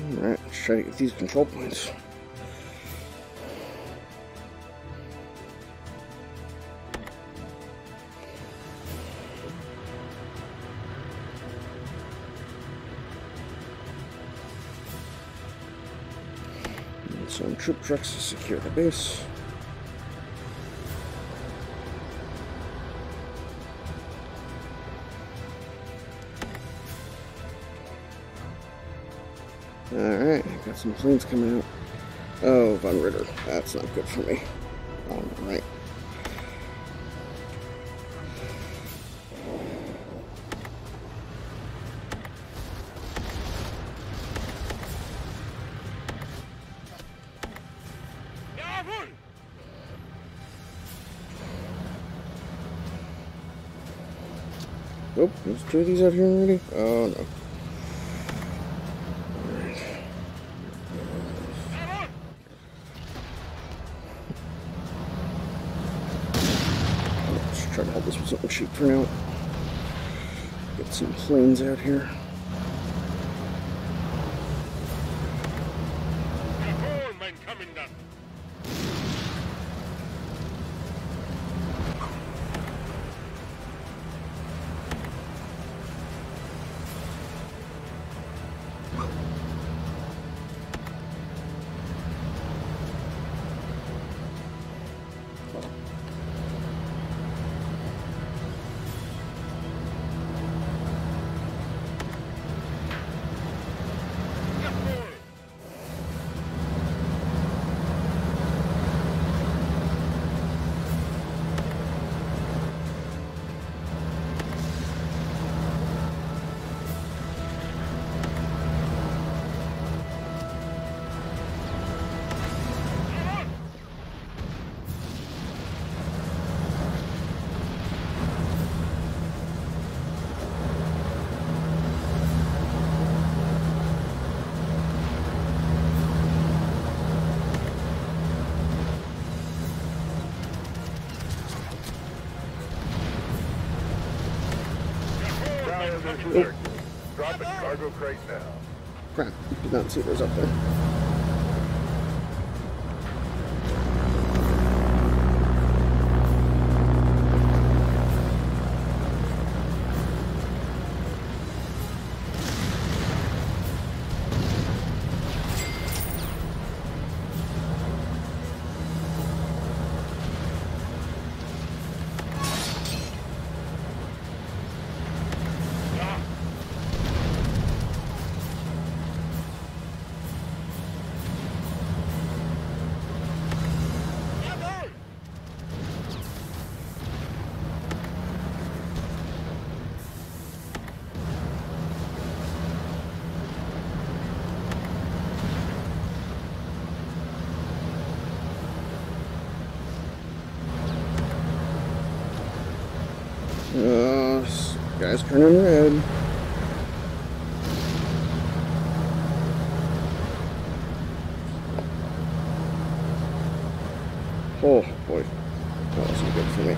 Alright, let's try to get these control points. And some troop trucks to secure the base. Alright, got some planes coming out. Oh, Von Ritter. That's not good for me. Alright. Oh, there's two of these out here already? Oh, no. Try to hold this with something cheap for now. Get some planes out here. Oh. Drop a cargo crate now. Crap, did not see those up there. This guy's turning red. Oh boy, that wasn't good for me.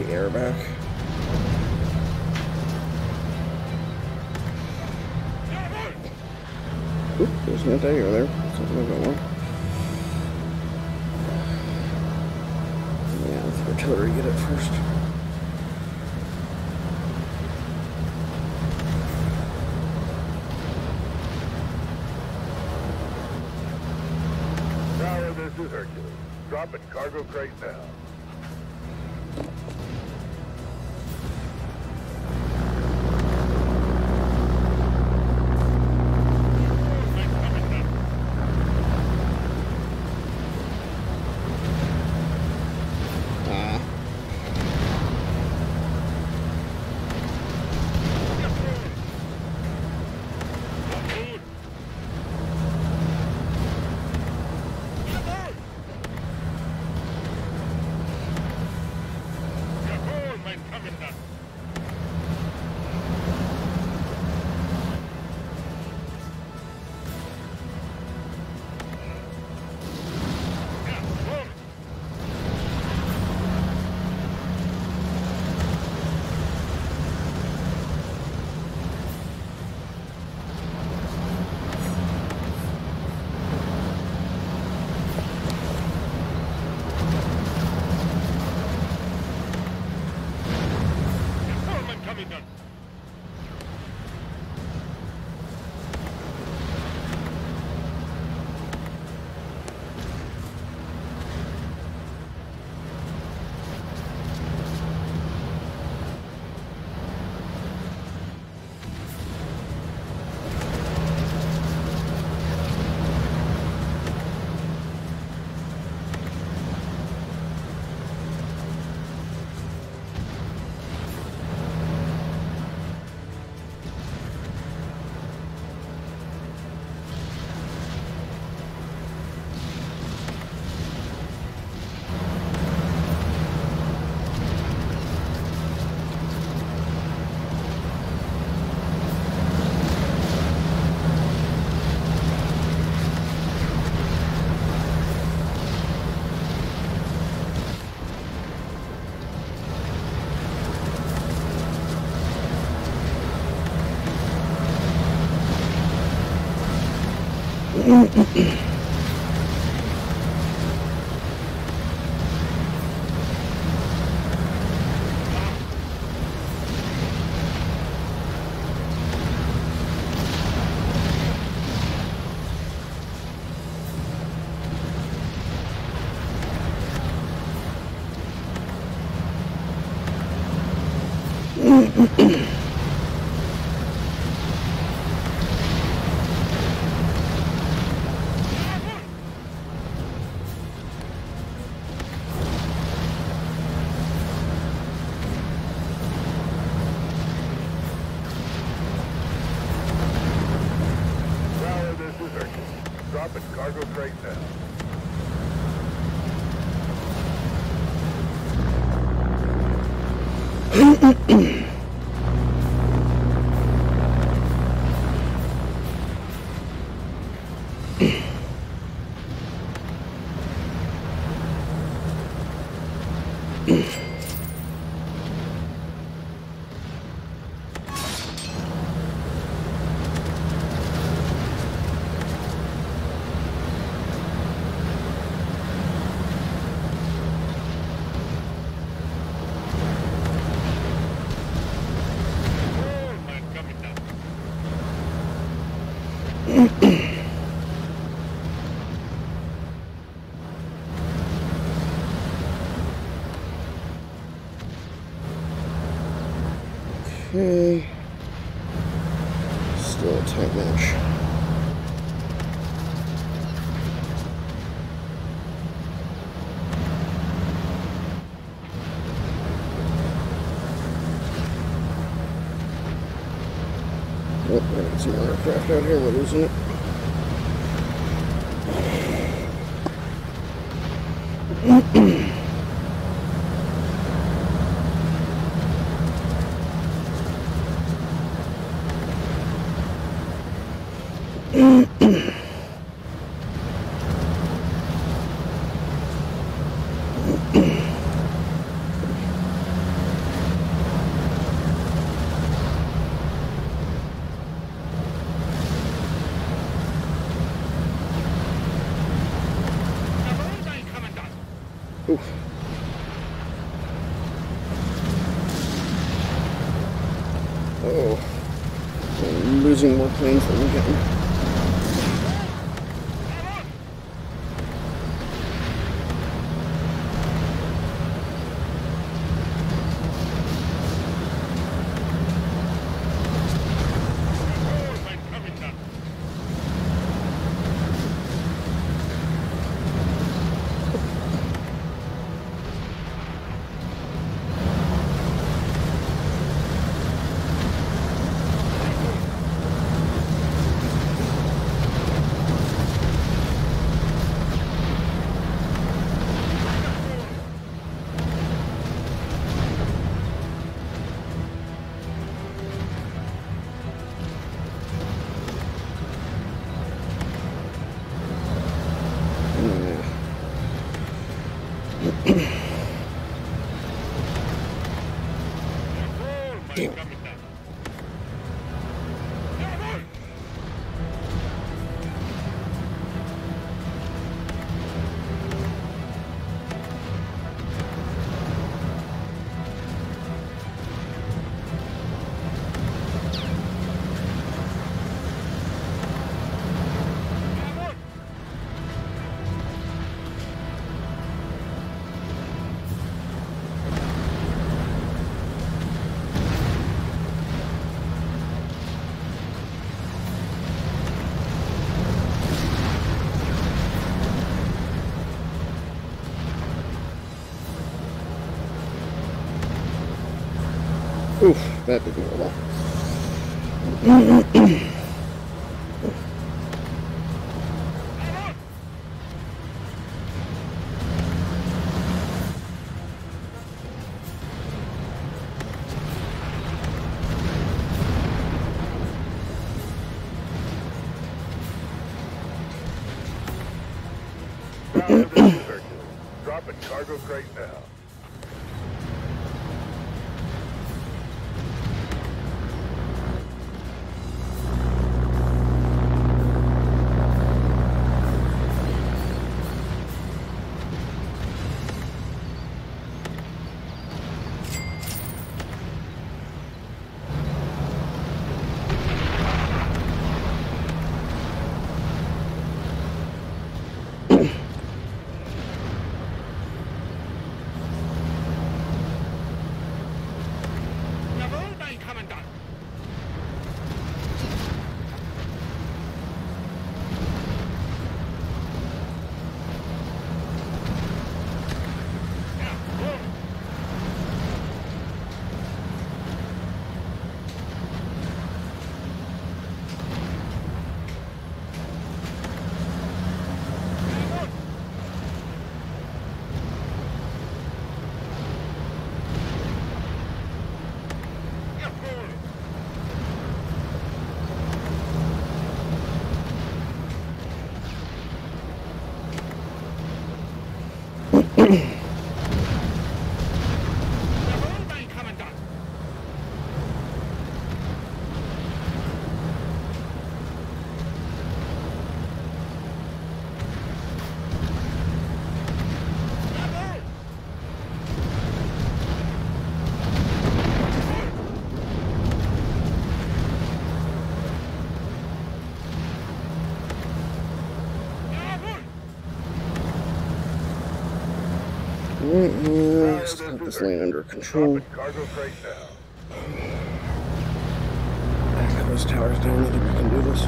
the air back. Oop, there's an anti-air there. Something I don't want. Yeah, let's go artillery get it first. Tower, this is Hercules. Dropping cargo crate now. Dropping cargo crate now. Okay. Still a tight match. Oh, I got some more aircraft out here. We're losing it. Oh, I'm losing more planes than we're getting. Damn. Oof, that didn't go well. Dropping cargo crate now. Let's get this lane under control. Cargo crate now. Back those towers down. I think we can do this.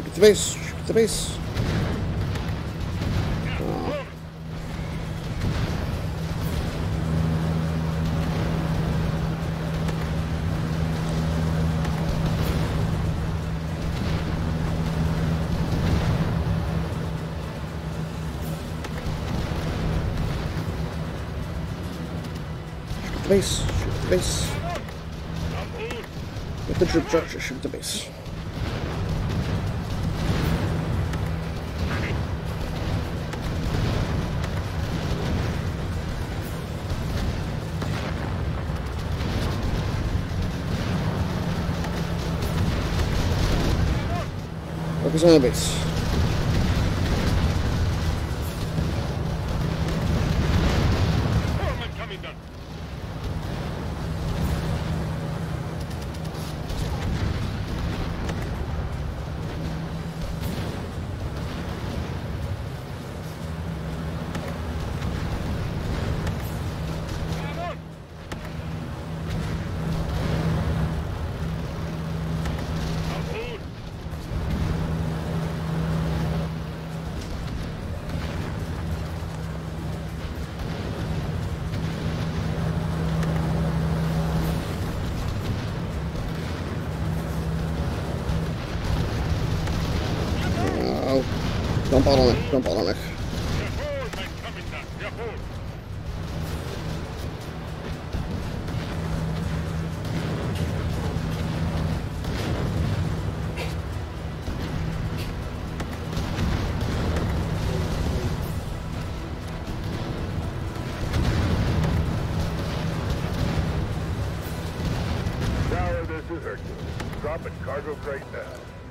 Get the base. Get the base. Oh. Shoot the base. Shoot the base. Get the troop structure. Shoot the base. Focus on the base. Don't bottleneck, don't bottleneck. Tower, this is Hercules. Dropping cargo crate now.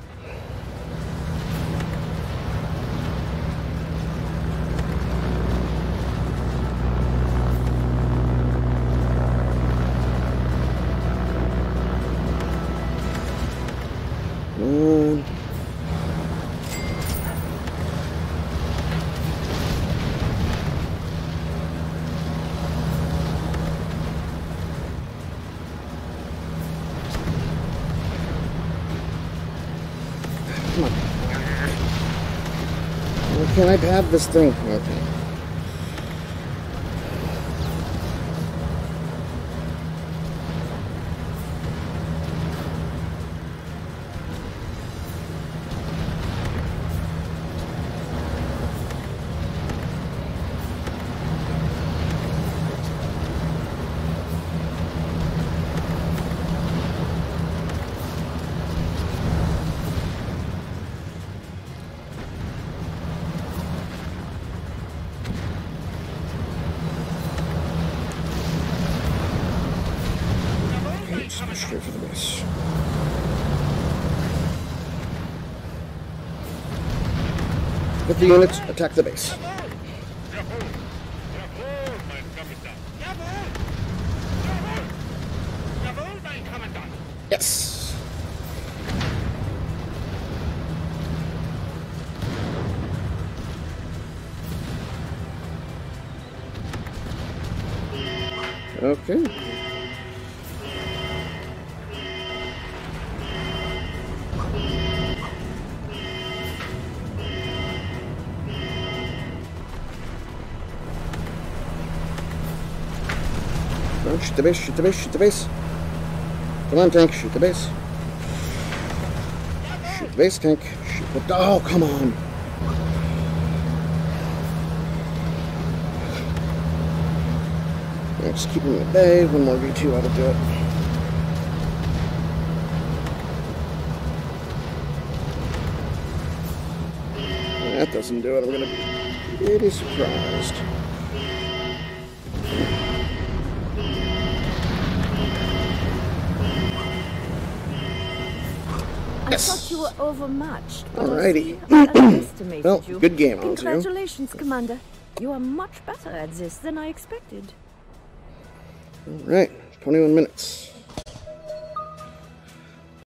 Come on. Why can't I pad this thing? Okay. Straight for the base. Hit the units, attack the base. Yes! Okay. Shoot the base, shoot the base, shoot the base. Come on, tank, shoot the base. Shoot the base, tank. Shoot the... Oh, come on. Yeah, just keep him at bay. One more V2 ought to do it. That doesn't do it. I'm going to be really surprised. I thought you were overmatched. Alrighty. I underestimated Well, you. good game, on two. Congratulations, Commander. You are much better at this than I expected. Alright, 21 minutes.